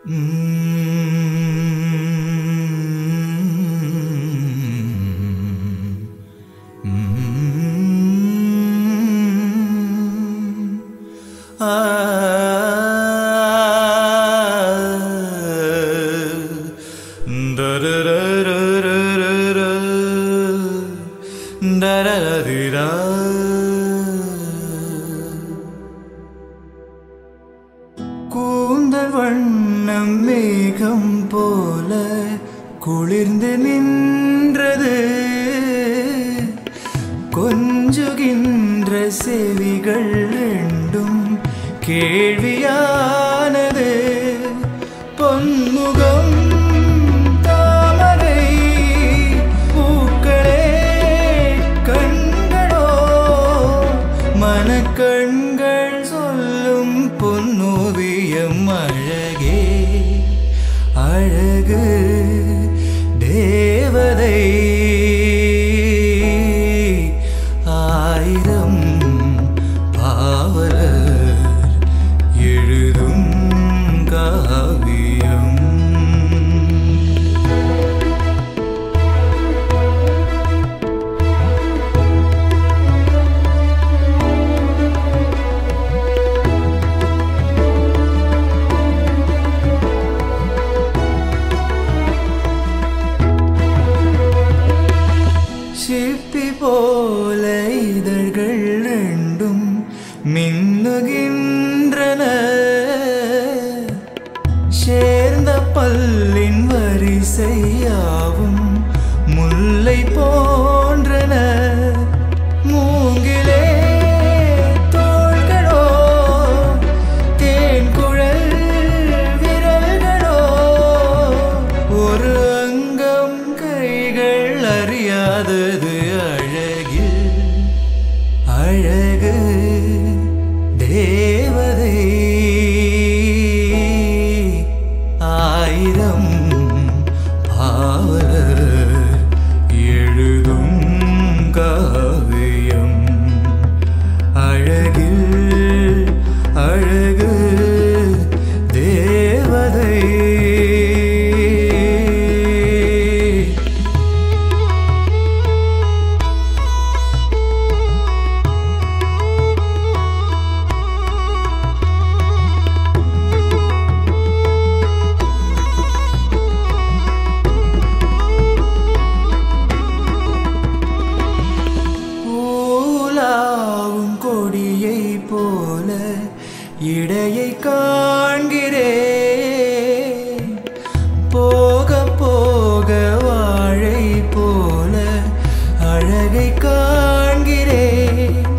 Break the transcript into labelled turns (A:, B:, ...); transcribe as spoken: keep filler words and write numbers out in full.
A: கூந்தல் வண்ணம் மேகம் போல குளிர்ந்து நின்றது, கொஞ்சுகின்ற செவிகள் ரெண்டும் கேள்வியானது. பொன்முகம் தாமரை பூக்களே கண்களோ, மனக்கண்கள் சொல்லும் பொன்னோவியம் அழகே அழகு தேவதை. ஆயிரம் பாவலர் எழுதும் காவியம். சிப்பி போல இதழ்கள் ரெண்டும் மின்னுகின்றன, சேர்ந்த பல்லின் வரிசையாவும் முல்லை போன்றன. மூங்கிலே தோள்களோ தேன்குழல் விரல்களோ, ஒரு அங்கம் கைகள் அறியாதது அழகில் அழகு தேவதை. ஆயிரம் பாவலர் எழுதும் காவியம். அழகில் அழகு தேவதை. கொடியை போல இடையை காண்கிறேன், போக போக வாழை போல அழகை காண்கிறேன்.